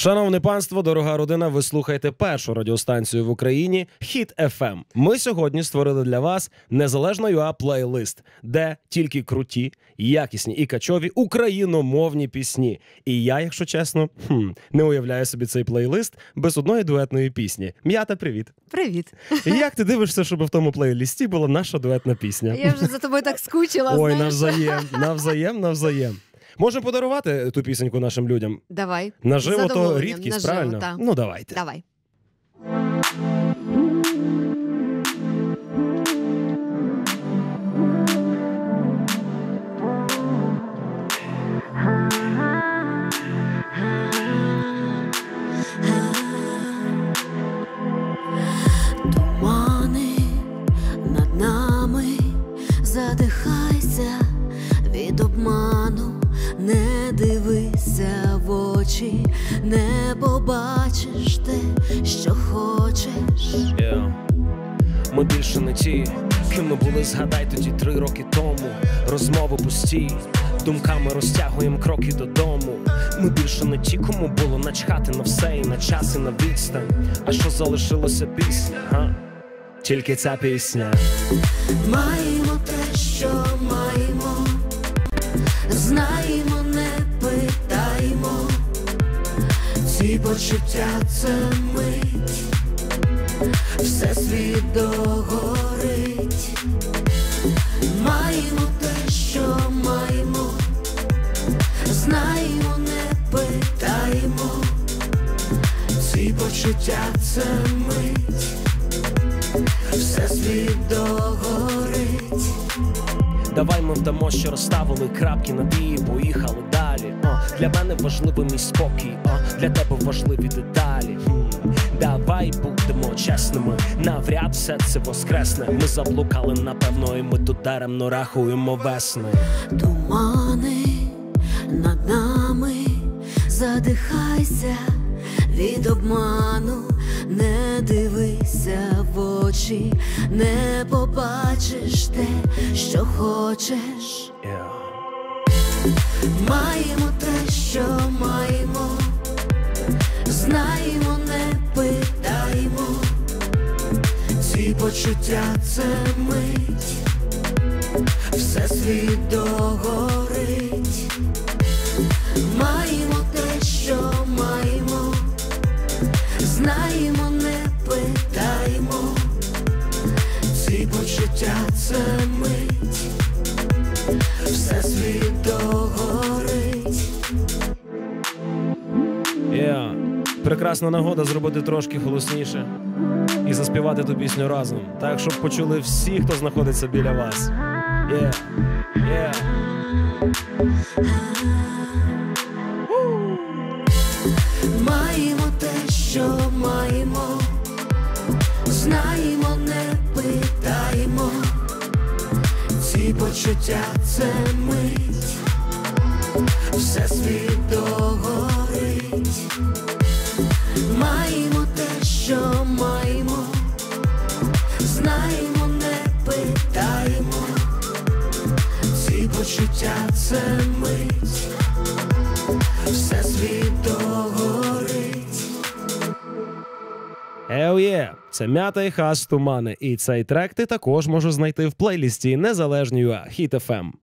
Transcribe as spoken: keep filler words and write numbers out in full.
Шановне панство, дорога родина, ви слухаєте першу радіостанцію в Україні Хіт еф ем. Ми сьогодні створили для вас незалежно ю а плейлист, де тільки круті, якісні і качові україномовні пісні. І я, якщо чесно, хм, не уявляю собі цей плейлист без одної дуетної пісні. М'ята, привіт. Привіт. І як ти дивишся, щоб в тому плейлисті була наша дуетна пісня? Я вже за тобою так скучила, Ой, знаєш. навзаєм, навзаєм, навзаєм. Можемо подарувати ту пісеньку нашим людям? Давай. Наживо то Задоволенням, рідкість, наживо, правильно? та. Ну, давайте. Давай. Тумани над нами, задихайся від обману, не дивися в очі, не побачиш те, що хочеш. Yeah. Ми більше не ті, ким ми були, згадай тоді три роки тому. Розмови пусті, думками розтягуємо кроки додому. Ми більше не ті, кому було начхати на все і на час, і на відстань. А що залишилося пісня, га? Тільки ця пісня. Маємо те, що маємо, знаємо, не питаємо. Ці почуття — це мить, всесвіт догорить. Маємо те, що маємо, знаємо, не питаємо. Ці почуття — це мить, всесвіт догорить. Давай ми вдамо, що розставили крапки над «і» і поїхали далі. О, для мене важливий мій спокій, о, для тебе важливі деталі. Хм. Давай будемо чесними, навряд все це воскресне. Ми заблукали, напевно, і ми тут даремно рахуємо весни. Тумани над нами, задихайся від обману, не дивися в очі, не побачиш те, що хочеш. Yeah. Маємо те, що маємо, знаємо, не питаємо. Ці почуття — це мить, всесвіт догорить. Маємо те, що маємо, знаємо, не питаємо. Ці почуття — це мить, всесвіт догорить. Yeah. Прекрасна нагода зробити трошки голосніше і заспівати ту пісню разом. Так, щоб почули всі, хто знаходиться біля вас. Yeah. Yeah. Маємо те, що маємо, знаємо, не питаємо. Ці почуття — це мить, всесвіт догорить. Маємо те, що маємо, знаємо, не питаємо. Ці почуття — це мить, всесвіт догорить. Hell yeah! Це М'ята і Хас «Тумани». І цей трек ти також можеш знайти в плейлісті незалежній ю а Хіт еф ем.